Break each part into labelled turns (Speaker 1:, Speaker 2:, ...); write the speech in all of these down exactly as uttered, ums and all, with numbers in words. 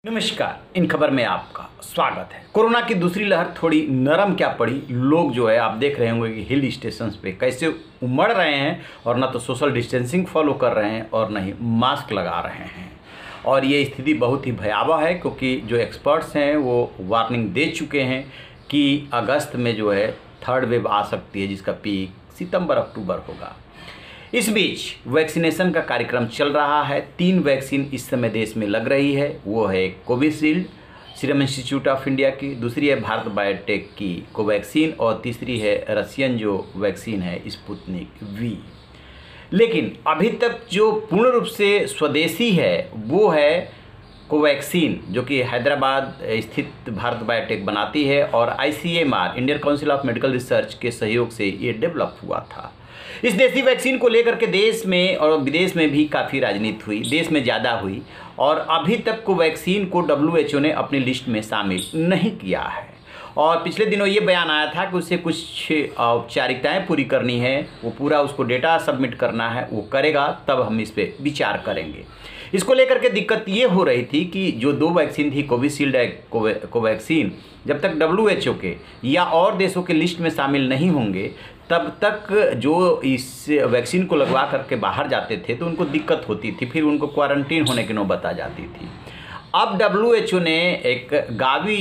Speaker 1: नमस्कार, इन खबर में आपका स्वागत है। कोरोना की दूसरी लहर थोड़ी नरम क्या पड़ी। लोग जो है आप देख रहे होंगे कि हिल स्टेशंस पे कैसे उमड़ रहे हैं और ना तो सोशल डिस्टेंसिंग फॉलो कर रहे हैं और ना ही मास्क लगा रहे हैं। और ये स्थिति बहुत ही भयावह है क्योंकि जो एक्सपर्ट्स हैं वो वार्निंग दे चुके हैं कि अगस्त में जो है थर्ड वेव आ सकती है, जिसका पीक सितंबर अक्टूबर होगा। इस बीच वैक्सीनेशन का कार्यक्रम चल रहा है। तीन वैक्सीन इस समय देश में लग रही है। वो है Covishield Serum Institute of India की, दूसरी है भारत बायोटेक की कोवैक्सीन और तीसरी है रशियन जो वैक्सीन है स्पुतनिक वी। लेकिन अभी तक जो पूर्ण रूप से स्वदेशी है वो है कोवैक्सीन, जो कि हैदराबाद स्थित भारत बायोटेक बनाती है और I C M R Indian Council of Medical Research के सहयोग से ये डेवलप हुआ था। इस देसी वैक्सीन को लेकर के देश में और विदेश में भी काफ़ी राजनीति हुई, देश में ज़्यादा हुई और अभी तक कोवैक्सीन को डब्ल्यू एच ओ ने अपनी लिस्ट में शामिल नहीं किया है। और पिछले दिनों ये बयान आया था कि उसे कुछ औपचारिकताएं पूरी करनी है, वो पूरा उसको डेटा सबमिट करना है, वो करेगा तब हम इस पर विचार करेंगे। इसको लेकर के दिक्कत ये हो रही थी कि जो दो वैक्सीन थी कोविशील्ड है कोवैक्सीन, जब तक डब्ल्यू एच ओ के या और देशों के लिस्ट में शामिल नहीं होंगे तब तक जो इस वैक्सीन को लगवा करके बाहर जाते थे तो उनको दिक्कत होती थी, फिर उनको क्वारंटीन होने की नौबत आ जाती थी। अब डब्ल्यू एच ओ ने एक गावी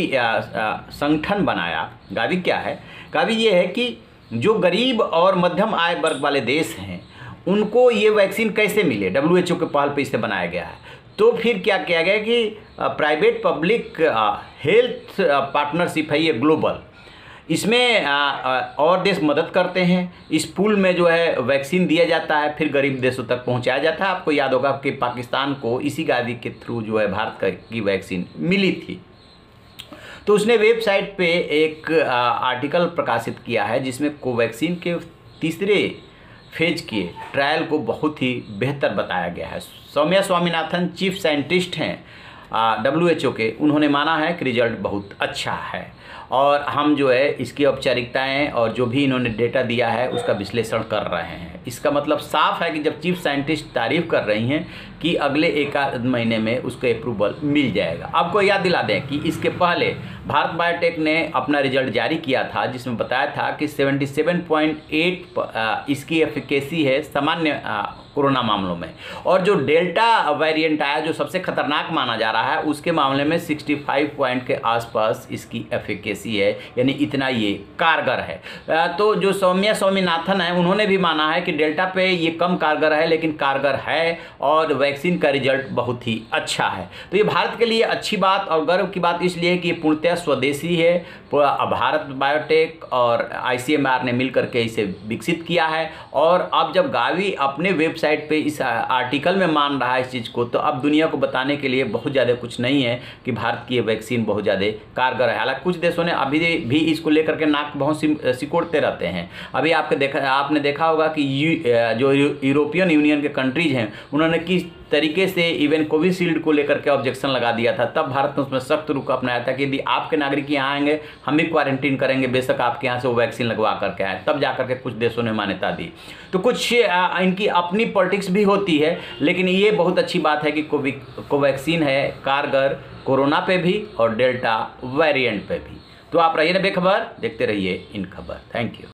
Speaker 1: संगठन बनाया। गावी क्या है? गावी ये है कि जो गरीब और मध्यम आय वर्ग वाले देश हैं उनको ये वैक्सीन कैसे मिले। डब्ल्यू एच ओ के पहल पे इसे बनाया गया है। तो फिर क्या किया गया कि प्राइवेट पब्लिक हेल्थ पार्टनरशिप है ये ग्लोबल, इसमें और देश मदद करते हैं। इस पूल में जो है वैक्सीन दिया जाता है, फिर गरीब देशों तक पहुंचाया जाता है। आपको याद होगा कि पाकिस्तान को इसी गावी के थ्रू जो है भारत की वैक्सीन मिली थी। तो उसने वेबसाइट पे एक आर्टिकल प्रकाशित किया है जिसमें कोवैक्सीन के तीसरे फेज के ट्रायल को बहुत ही बेहतर बताया गया है। सौम्या स्वामीनाथन चीफ साइंटिस्ट हैं डब्ल्यू एच ओ के, उन्होंने माना है कि रिजल्ट बहुत अच्छा है और हम जो है इसकी औपचारिकताएं और जो भी इन्होंने डेटा दिया है उसका विश्लेषण कर रहे हैं। इसका मतलब साफ है कि जब चीफ साइंटिस्ट तारीफ कर रही हैं कि अगले एक आध महीने में उसको अप्रूवल मिल जाएगा। आपको याद दिला दें कि इसके पहले भारत बायोटेक ने अपना रिजल्ट जारी किया था जिसमें बताया था कि सतहत्तर पॉइंट आठ इसकी एफिकेसी है सामान्य कोरोना मामलों में, और जो डेल्टा वेरिएंट आया जो सबसे खतरनाक माना जा रहा है उसके मामले में पैंसठ पॉइंट के आसपास इसकी एफिकेसी है, यानी इतना ये कारगर है। तो जो सौम्या स्वामीनाथन है उन्होंने भी माना है कि डेल्टा पे ये कम कारगर है लेकिन कारगर है और वैक्सीन का रिजल्ट बहुत ही अच्छा है। तो ये भारत के लिए अच्छी बात और गर्व की बात इसलिए कि ये पूर्णतः स्वदेशी है। भारत बायोटेक और आई सी एम आर ने मिलकर के इसे विकसित किया है और अब जब गावी अपने वेबसाइट पे इस आर्टिकल में मान रहा है इस चीज़ को, तो अब दुनिया को बताने के लिए बहुत ज़्यादा कुछ नहीं है कि भारत की ये वैक्सीन बहुत ज़्यादा कारगर है। हालांकि कुछ देशों ने अभी भी इसको लेकर के नाक बहुत सिकोड़ते रहते हैं। अभी आपके देखा आपने देखा होगा कि जो यूरोपियन यूनियन के कंट्रीज हैं उन्होंने किस तरीके से इवन कोविशील्ड को लेकर के ऑब्जेक्शन लगा दिया था। तब भारत ने उसमें सख्त रुख अपनाया था कि यदि आपके नागरिक यहाँ आएंगे हम भी क्वारंटीन करेंगे, बेशक आपके यहाँ से वो वैक्सीन लगवा करके आए। तब जा करके कुछ देशों ने मान्यता दी। तो कुछ आ, इनकी अपनी पॉलिटिक्स भी होती है, लेकिन ये बहुत अच्छी बात है कि कोवैक्सीन है कारगर कोरोना पे भी और डेल्टा वेरिएंट पे भी। तो आप रहिए ना बेखबर, देखते रहिए इन खबर। Thank you.